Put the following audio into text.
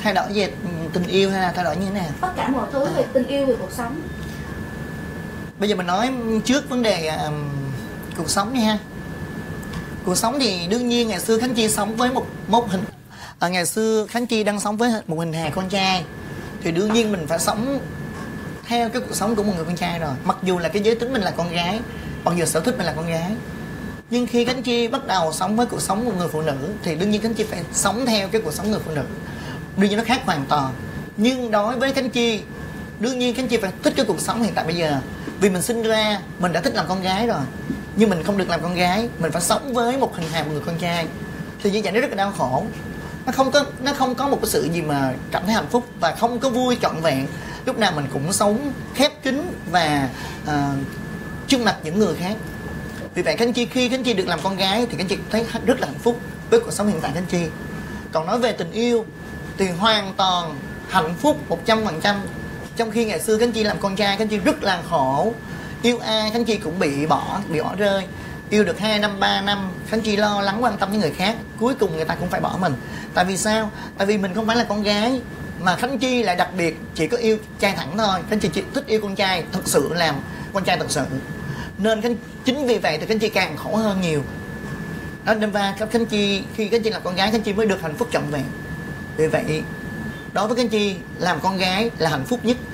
thay đổi về tình yêu hay là thay đổi như thế nào? Tất cả mọi thứ về tình yêu, về cuộc sống. Bây giờ mình nói trước vấn đề cuộc sống đi ha. Cuộc sống thì đương nhiên ngày xưa Khánh Chi sống với một hình ngày xưa Khánh Chi đang sống với một hình hài con trai, thì đương nhiên mình phải sống theo cái cuộc sống của một người con trai rồi. Mặc dù là cái giới tính mình là con gái, mặc dù sở thích mình là con gái, nhưng khi Khánh Chi bắt đầu sống với cuộc sống của một người phụ nữ thì đương nhiên Khánh Chi phải sống theo cái cuộc sống người phụ nữ. Đương nhiên nó khác hoàn toàn. Nhưng đối với Khánh Chi, đương nhiên Khánh Chi phải thích cái cuộc sống hiện tại bây giờ. Vì mình sinh ra mình đã thích làm con gái rồi, nhưng mình không được làm con gái, mình phải sống với một hình hài một người con trai. Thì như vậy nó rất là đau khổ. Nó không có một cái sự gì mà cảm thấy hạnh phúc, và không có vui trọn vẹn. Lúc nào mình cũng sống khép kín và trước mặt những người khác. Vì vậy khi Khánh Chi được làm con gái thì Khánh Chi thấy rất là hạnh phúc với cuộc sống hiện tại Khánh Chi. Còn nói về tình yêu thì hoàn toàn hạnh phúc 100%. Trong khi ngày xưa Khánh Chi làm con trai, Khánh Chi rất là khổ. Yêu ai Khánh Chi cũng bị bỏ rơi. Yêu được 2 năm 3 năm Khánh Chi lo lắng quan tâm với người khác, cuối cùng người ta cũng phải bỏ mình. Tại vì sao? Tại vì mình không phải là con gái, mà Khánh Chi lại đặc biệt chỉ có yêu trai thẳng thôi. Khánh Chi chỉ thích yêu con trai, thật sự làm con trai thật sự. Nên chính vì vậy thì Khánh Chi càng khổ hơn nhiều. Đó, nên Khánh Chi khi Khánh Chi làm con gái, Khánh Chi mới được hạnh phúc trọn vẹn. Vì vậy đối với Khánh Chi, làm con gái là hạnh phúc nhất.